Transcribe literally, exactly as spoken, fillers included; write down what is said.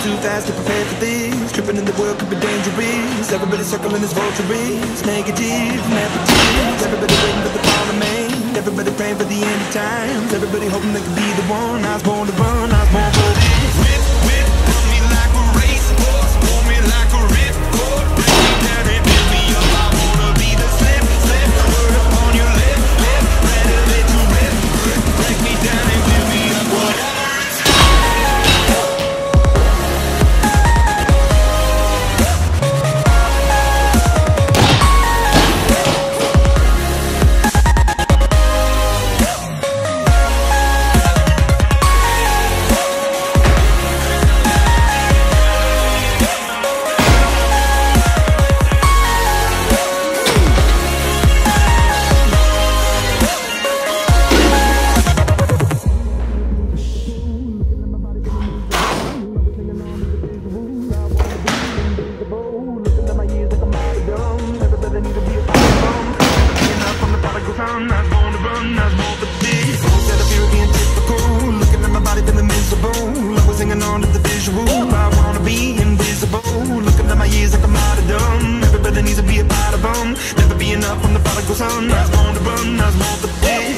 too fast to prepare for this. Tripping in the world could be dangerous. Everybody circling as vultures. Negative, negative. Everybody waiting for the call of man. Everybody praying for the end of times. Everybody hoping they could be the one. I was born to run, I was born for this. Whip, whip, run me like a racehorse. Pull me like a ripcord. Break me down and build me up. I wanna be the slip, slip. Word up on your lip, lip. Ready to let you rip, rip. Break me down and build me up. Whatever. Never be enough when the prodigal son. I was born to run, I was born for this.